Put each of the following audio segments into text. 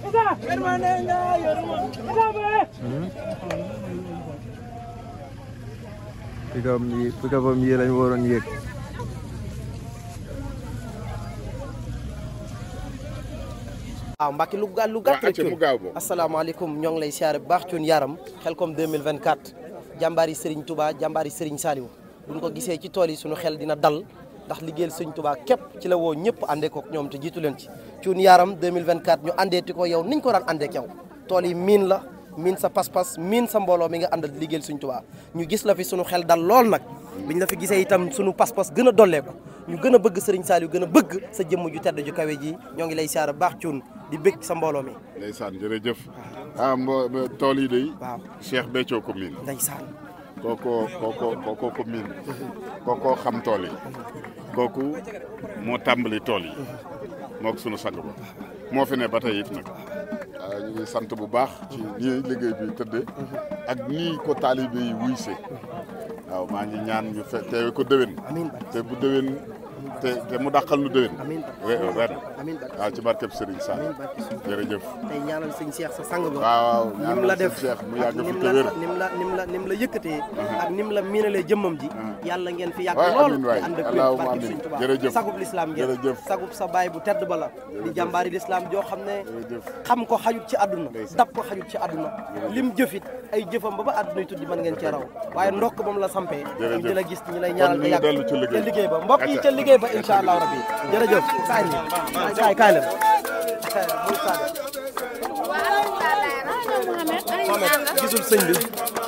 Pikabam yi lañ waroon yéeg. waaw Mbacke lu gàtt rek asalaamaaleykum ñoo ngi lay siyaare bu baax Thioune Yaram Xelcom 2024 jàmbaari Serigne Touba jàmbaari Serigne Saliou buñ ko gisee ci tool yi suñu xel dina dal ndax liggéeyal Serigne Touba képp ci la woo ñëpp àndee ko ñoom te jiitu leen ci Thioune Yaram 2024 ñu àndeeti ko yow niñ ko daan àndee ak yow tool yi miin la miin sa pas-pas miin sa mbooloo mi nga àndal liggéeyal Serigne Touba ñu gis la fi suñu xel dal lool nag biñ la fi gisee itam suñu pas-pas gën a dolleeku ñu gën a bëgg Serigne Saliou gën a bëgg sa jëmm ju tedd ju kawe ji ñoo ngi lay siyaare baax Thioune di bëgg sa mbooloo mi. ndeysaan jërëjëf. tool yi day. waaw Cheikh Béthio ko miin. ndeysaan. kookoo ko miin. kookoo xam tool yi. kooku moo tàmbali tool yi. moo ko sunu sang ba. moo fi ne ba tey it nag. ñu ngi sant bu baax. ci nii liggéey bi tëddee. ak nii ko taalibe yi wuysee. waaw maa ngi ñaan ñu teewe ko déwén. te bu déwén. te mu dàqal nu déwén. ren waaw ci barkeb Serigne Sall jërëjëf. tey ñaanal sëñ Cheikh sa sang ba. waaw nim la def mu yàgg fi te wér nim la yëkkatee. ak nim la miinalee jëmmam ji. yàlla ngeen fi yàgg lool te ànd ak wér barkeb Serigne Touba. jërëjëf sagub lislaam ngeen sagub sa baay bu tedd ba la. di jàmbaari lislaam joo xam ne. xam ko xajut ci àdduna. dab ko xajut ci àdduna. lim jëfit ay jëfam ba àdduna yi tuddi mën ngeen cee raw waaye ndokk moom la sampee. ñu di la gis ñu lay ñaanal nga yàgg ca liggéey ba mbokk yi ca liggéey ba incha allah rabbi jërëjëf kaay leen Mohamed gisul sëñ bi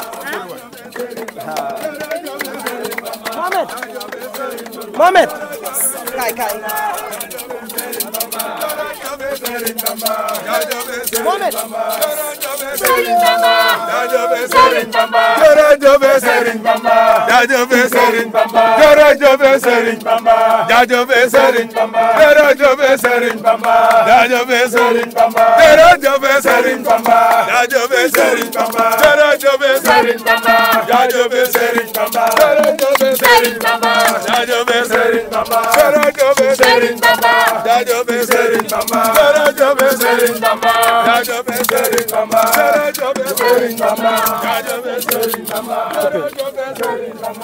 Mohamed kaay Mohamed Serigne Bamba jërëjëf Serigne Bamba jaajëf Serigne Bamba jërëjëf Serigne Bamba jaajëf Serigne Bamba jërëjëf Serigne Bamba jaajëf Serigne Bamba jërëjëf Serigne Bamba jaajëf Serigne Bamba jërëjëf Serigne Bamba jaajëf Serigne Bamba jërëjëf Serigne Bamba jaajëf Serigne Bamba jërëjëf Serigne Bamba jaajëf Serigne Bamba jërëjëf Serigne Bamba jaajëf Serigne Bamba jërëjëf Serigne Bamba jaajëf Serigne Bamba jërëjëf Serigne Bamba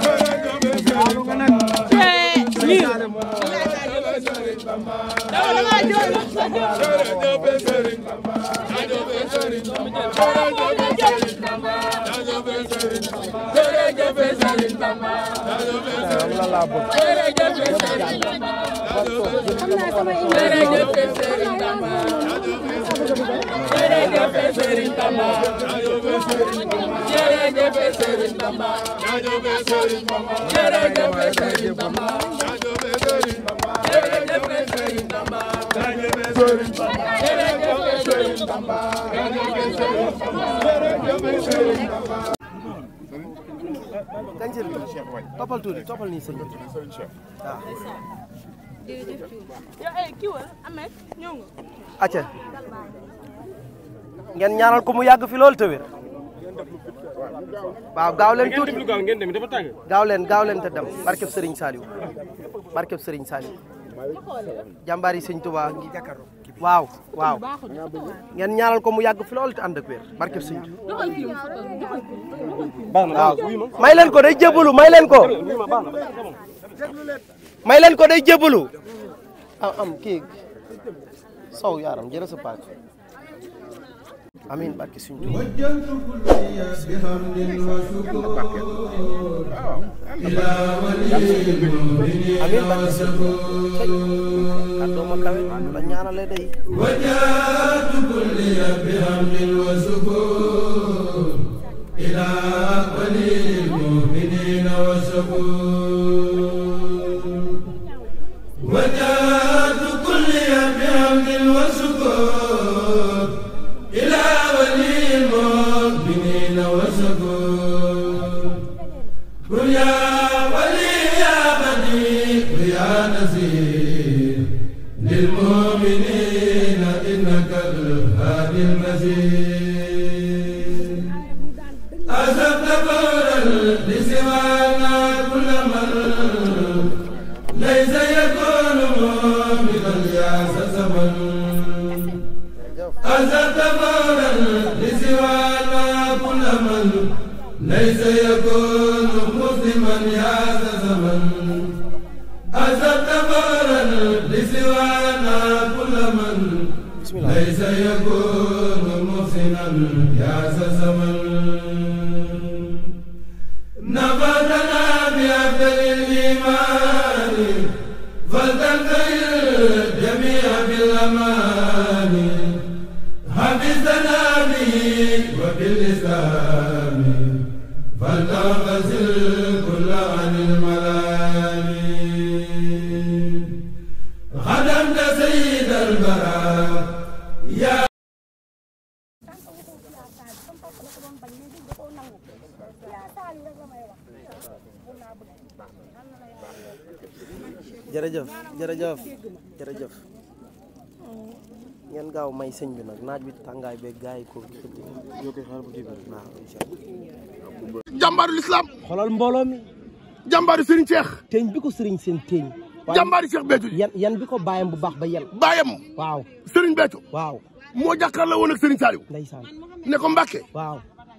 Ganjil toppal tuuti toppal nii sëñ bi acca ngeen ñaanal ko mu yàgg fi loolu te wér waaw gaaw leen tuuti gaaw leen te dem barkeb Serigne Saliou jàmbaar yi sëñ Touba ngi jàkkaarloo waaw ngeen ñaanal ko mu yàgg fi loolu te ànd ak wér barkeb sëñ waaw may leen ko day jébbalu may leen ko day jébbalu am kii sow yaaram jërë sa paak amiin barke suñu amiin barke suñu kàddoo ma kawe la ñaanale day wajjahtu kulli bihamdin wa sukur ila walil mu'minina wa sukur wajjahtu kulli bihamdin wa sukur للمؤمنين إنك الهادي المزيد أسبت فورا لسوانا كل من ليس يكون مؤمنا يا زمن أزلت فورا لسوانا كل من ليس يكون مسلما يا زمن أزلت فورا لسوانا كل من ليس يكون مسلما يا زمن نبتنا بأفضل الإيمان فلتنتهي الجميع بالأمان حفظنا به وبالإسلام فلتغتسل كل عن الملام خدمت سيد البراء يا jërëjëf jërëjëf jërëjëf ngeen gaaw may sëñ bi nag naaj bi tàngaay beeg gars yi ko yoo koy xaar bu kii bi waaw incha allah. jàmbaaru lislaam xoolal mbooloo mi. jàmbaaru Serigne Cheikh. teeñ bi ko Serigne seen teeñ. jàmbaaru Cheikh Béthio. yan bi ko bàyyam bu baax ba yan. bàyyam. waaw Serigne Béthio. waaw moo jàkkaarloo woon ak Serigne Saliou. ndeysaan ne ko Mbàkke. waaw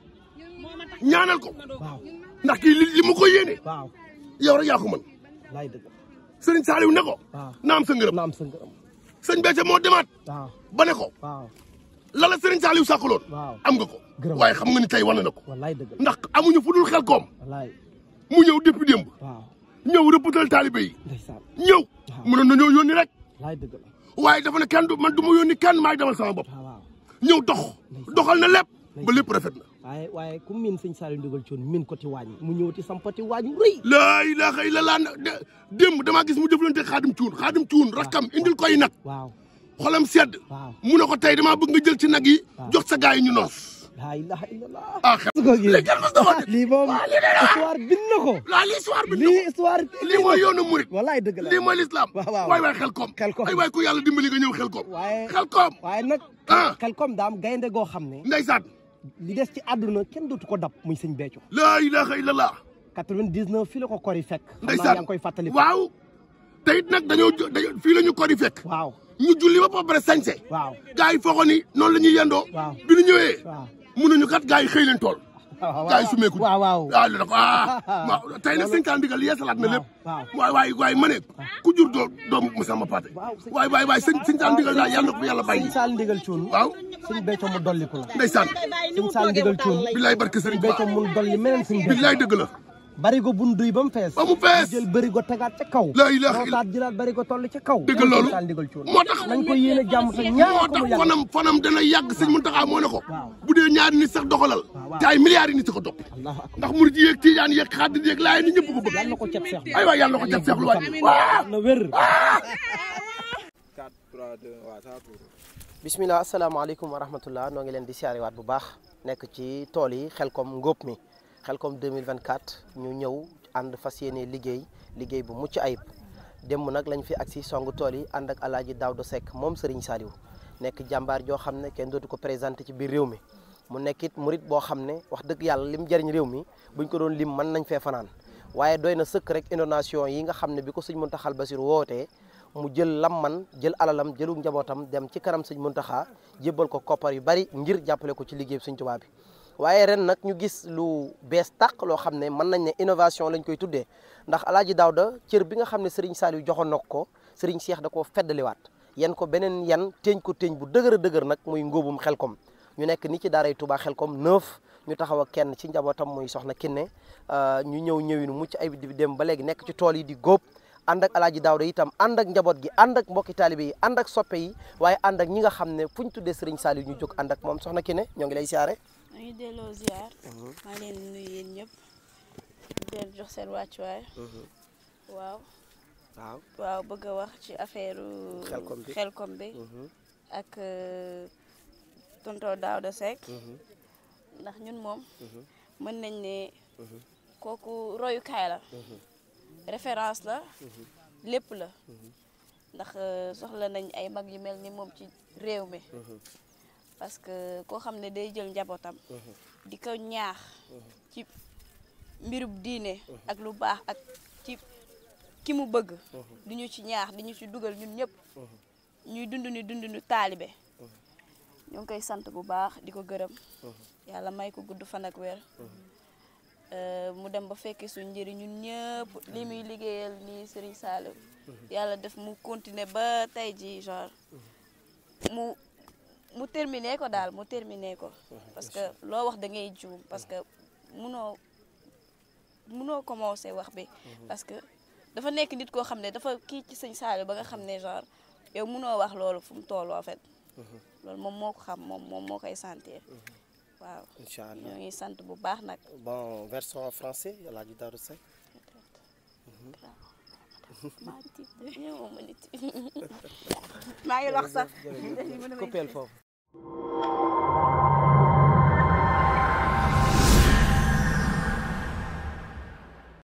ñaanal ko. waaw ndax kii li mu ko yéene. waaw yow rek yaa ko mën. laay dëgg. Serigne Saliou ne ko. waaw naam sa ngërëm. naam sa ngërëm. sëñ Béthio moo demaat. waaw ba ne ko. waaw la la Serigne Saliou sàkkuloon. waaw am nga ko. waaye xam nga ni tey wane na ko. wallaay dëgg. ndax amuñu fu dul xel koom. wallaay mu ñëw depuis démb. waaw ñëw rëppatal taalibe yi. ndeysaan ñëw. mënoon na ñëw yónni rek. laay dëgg la. waaye dafa ne kenn du man du ma yónni kenn maay demal sama bopp. waaw ñëw doxal na lépp. ba lépp rafet na. waaye ku miin sëñ Saliou ndigal coon miin ko ti waañ mu ñëw ti sampati waañ rëy. laa ilaaha illallaah démb damaa gis mu jëflante xaadim cuun rakkam indil koy nag. waaw xolam sedd. waaw mu ne ko tey damaa bëgg nga jël ci nag yi. jox sa gaay yi ñu noos. laa ilaaha illallaah. ah xel lii kenn mos na ko def. lii moom histoire bind na ko. lii histoire bind na ko. lii histoire lii mooy yoonu murit. wallaay dëgg la lii mooy lislaam. waaw waay xel koom. ay waay ku yàlla dimbali nga ñëw xel koom. xel koom. waaye nag. xel koom daam gaynde goo xam ne. ndeysaan. li des ci àdduna kenn dootu ko dab muy sëñ Béthio. laa ilaaha illallaah. 99 fii la ko kori fekk. ndeysaan xam naa yaa ngi koy fàttali. waaw te it nag dañoo fii la ñu kori fekk. waaw ñu julli ba pare sañse. waaw gars yi foogoo ni noonu la ñuy yendoo. waaw bi ñu ñëwee. waaw mënuñu kat gars yi xëy leen tool. gars yi sumeeku. waaw li na ko tey nag 5 ans ndigal yeesalaat na lépp. waaw waay ma ne ku jur doomu Masamba Paate. waay sëñ Sall ndigal daal yàlla na ko yàlla bàyyi. sëñ Sall ndigal cuun. waaw sëñ Béthio mu dolli ko la. ndeysaan. sëñ Sall ndigal cuun. bilaay barke sëriñ Ba. Béthio mu dolli meneen sëñ Béthio. bilaay dëgg la. barigo bu duy ba mu fees. ba mu fees jël barigo tegaat ca kaw. laa ilaaha illa taat jëlaat barigo toll ca kaw. dëgg loolu moo tax nañ ko yéene jàmm te ñaar ko mu yàgg. fanam dana yàgg sëñ Muntaxa moo ne ko. waaw bu dee ñaari nit sax doxalal. te ay milliards yi nit ko topp. ndax murid yeeg tijaan yeeg xaadir yeeg laay ni ñëpp ko bëgg. yàlla na ko cet seex. ay waay yàlla na ko cet seex lu waay. waaw na wér. bismillah asalaamaaleykum wa rahmatullah noo ngi leen di siyaarewaat bu baax nekk ci tool yi Xelcom ngóob mi Xelcom 2024 ñu ñëw ànd fas yéene liggéey bu mucc ayib démb nag lañ fi agsi song tool yi ànd ak Alaaji Daawda Seck moom Serigne Saliou nekk jàmbaar joo xam ne kenn dootu ko présenté ci biir réew mi mu nekkit murit boo xam ne wax dëgg yàlla lim jëriñ réew mi buñ ko doon lim mën nañ fee fanaan waaye doy na sëkk rek inondation yi nga xam ne bi ko sëñ Muntaxa Basiru wootee mu jël lam man jël alalam jëlu njabootam dem ci kanam sëñ Muntaxa jébbal ko koppar yu bari ngir jàppale ko ci liggéey sëñ Tuubaa bi waaye ren nag ñu gis lu bees tàq loo xam ne mën nañ ne innovation lañ koy tuddee ndax Alaaji Daawda cër bi nga xam ne Serigne Saliou joxoon na ko Serigne Cheikh da koo feddaliwaat yan ko beneen yan teeñ ko teeñ bu dëgër a dëgër nag muy ngóobum Xelcom ñu nekk ni ci daaray Touba Xelcom 9 ñu taxaw ak kenn ci njabootam muy soxna Kiné ñu ñëwinu mucc ay di dem ba léegi nekk ci tool yi di góob ànd ak Alaaji Daawda itam ànd ak njaboot gi ànd ak mbokki taalibe yi ànd ak soppe yi waaye ànd ak ñi nga xam ne fu ñu tuddee Serigne Saliou ñu jóg ànd ak moom soxna Kiné ñoo ngi lay siyaare. maa ngi delloo ziar. maa ngi leen di nuyu yéen ñëpp di leen jox seen wàccuwaay. waaw bëgg a wax ci affaire Xelcom bi ak tonton Daawda Seck ndax ñun moom mën nañ ne kooku royukaay la référence la lépp la ndax soxla nañ ay mag yu mel ni moom ci réew mi parce que koo xam ne day jël njabootam di ko ñaax ci mbirub diine ak lu baax ak ci ki mu bëgg di ñu ci ñaax di ñu ci dugal ñun ñëpp ñuy dund ni taalibe ñu ngi koy sant bu baax di ko gërëm yàlla may ko gudd fan ak weer mu dem ba fekki suñ njëriñ ñun ñëpp li muy liggéeyal nii Serigne Saliou yàlla def mu continuer ba tey ji genre mu terminé ko daal mu terminé ko parce que loo wax da ngay juum parce que munoo commencé wax bi parce que dafa nekk nit koo xam ne dafa kii ci sëñ Saliou ba nga xam ne genre yow munoo wax loolu fu mu toll en fait loolu moom moo ko xam moom moo koy sentir waaw incha allah ñoo ngi sant bu baax nag bon version en français El Hadji Darou Seck maa ngi wax sax coupeel foofu